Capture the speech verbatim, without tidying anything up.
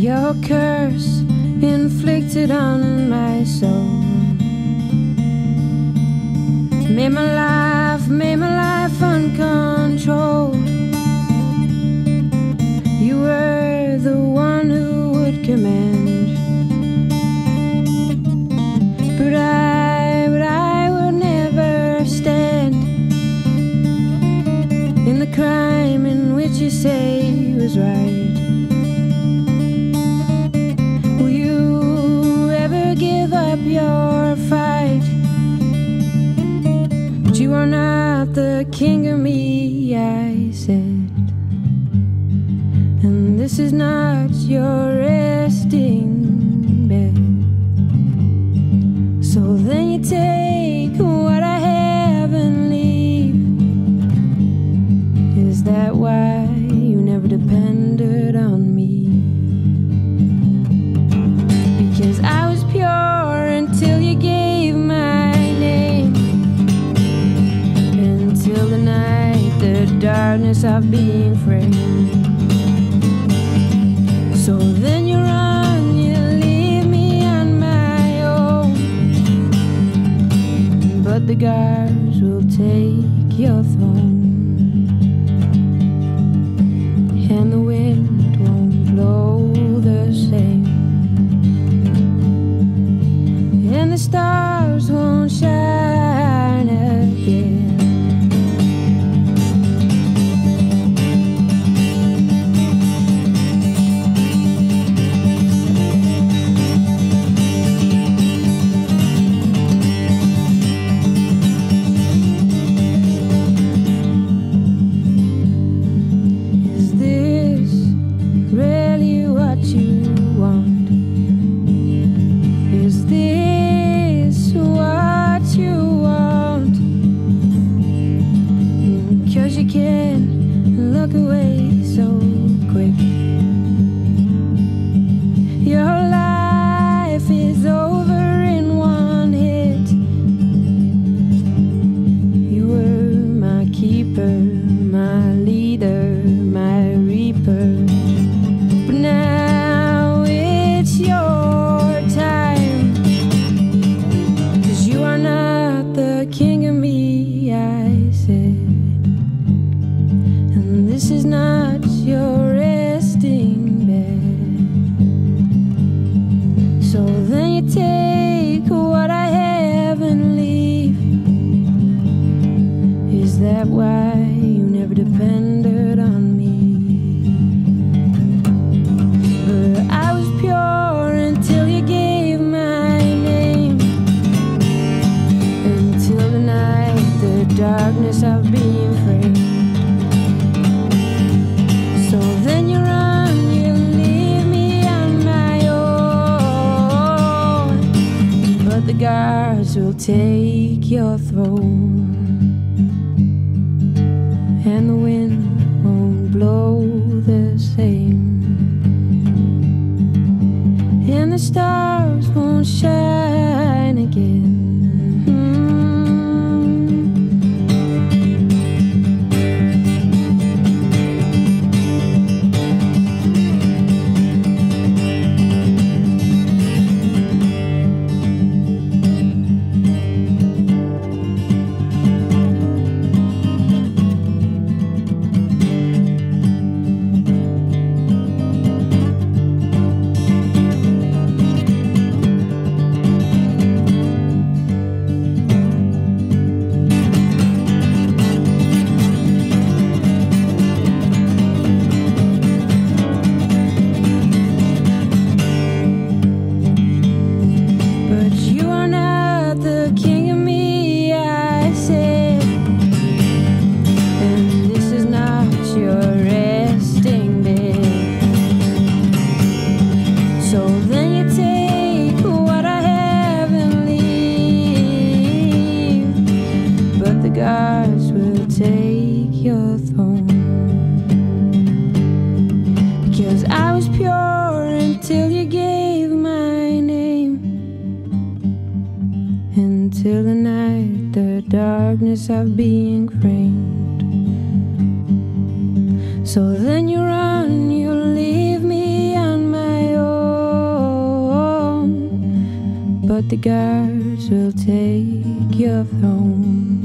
Your curse inflicted on my soul made my life, made my life uncontrolled. You were the one who would command, but I, but I would never stand in the crime in which you say was right. Will you ever give up your fight? But you are not the king of me, I said, and this is not your resting bed. So then you take what I have and leave. Is that why you never depended on me? Because I was pure until you gave my name, until the night, the darkness of being framed. So then you run, you leave me on my own, but the guards will take your throne, and the wind won't blow the same, and the stars won't shine again. Take your throne, and the wind won't blow the same, and the stars won't shine again. Until the night, the darkness of being framed. So then you run, you leave me on my own. but the guards will take your throne.